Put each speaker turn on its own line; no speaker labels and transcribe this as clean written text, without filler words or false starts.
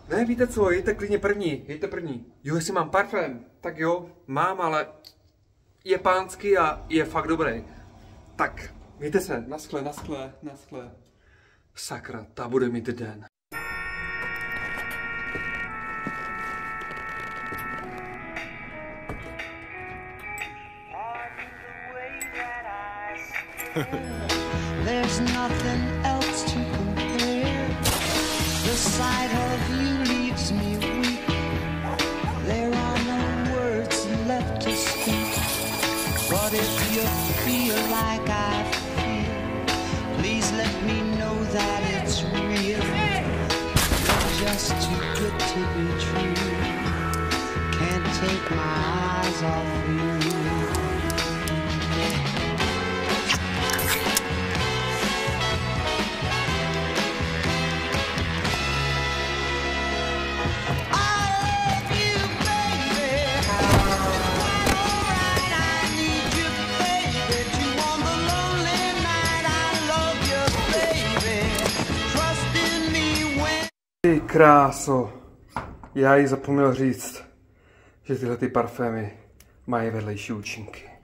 Ne, víte co, jděte klidně první, jděte první. Jo, jestli mám parfém, tak jo, mám, ale je pánský a je fakt dobrý. Tak, mějte se, naschle, naschle, naschle. Sakra, ta bude mít den.
There's nothing else to compare. The sight of you leaves me weak. There are no words left to speak. But if you feel like I feel, please let me know that it's real. You're just too good to be true. Can't take my eyes off you.
Ty kráso, já jí zapomněl říct, že tyhle ty parfémy mají vedlejší účinky.